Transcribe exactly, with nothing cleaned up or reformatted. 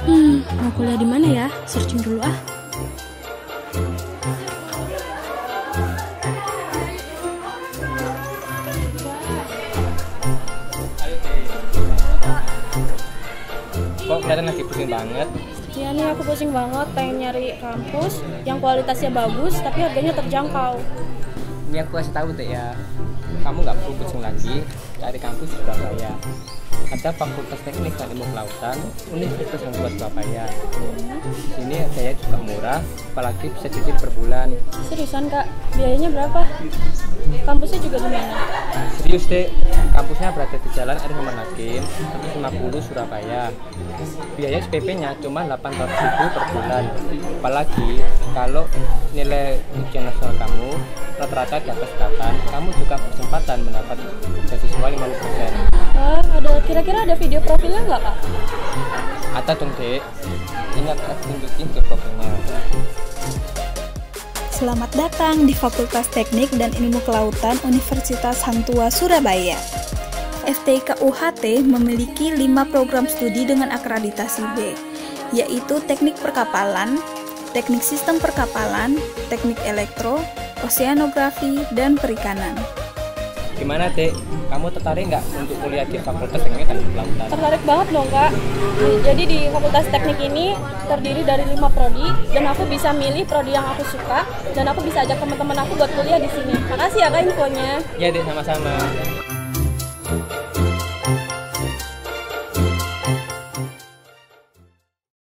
Hmm, mau kuliah di mana ya? Searching dulu ah. Kok kelihatan lagi pusing banget? Ya nih aku pusing banget, pengen nyari kampus yang kualitasnya bagus tapi harganya terjangkau. Ini aku kasih tahu deh ya, kamu nggak perlu pusing lagi cari kampus di Surabaya. Ada Fakultas Teknik dan Ilmu Kelautan Universitas Hangtua Surabaya. Ini biaya juga murah, apalagi bisa cicil per bulan. Seriusan kak, biayanya berapa? Kampusnya juga di mana? Serius deh, kampusnya berada di Jalan R. Hakim seratus lima puluh Surabaya. Biaya S P P-nya cuma delapan ratus ribu per bulan. Apalagi kalau nilai ujian nasional kamu rata-rata di atas delapan, kamu juga berkesempatan mendapat beasiswa lima puluh persen. Wah, ada kira-kira ada video profilnya nggak kak? Ada dong dek, ini aku tunjukin ke profilnya. Selamat datang di Fakultas Teknik dan Ilmu Kelautan Universitas Hangtua Surabaya. F T K U H T memiliki lima program studi dengan akreditasi B, yaitu Teknik Perkapalan, Teknik Sistem Perkapalan, Teknik Elektro, Oseanografi, dan Perikanan. Gimana dek, kamu tertarik nggak untuk kuliah di Fakultas Teknik dan Ilmu Kelautan? Tertarik banget dong kak. Jadi di Fakultas Teknik ini terdiri dari lima prodi dan aku bisa milih prodi yang aku suka dan aku bisa ajak teman-teman aku buat kuliah di sini. Makasih ya kak infonya. Ya dek, sama-sama.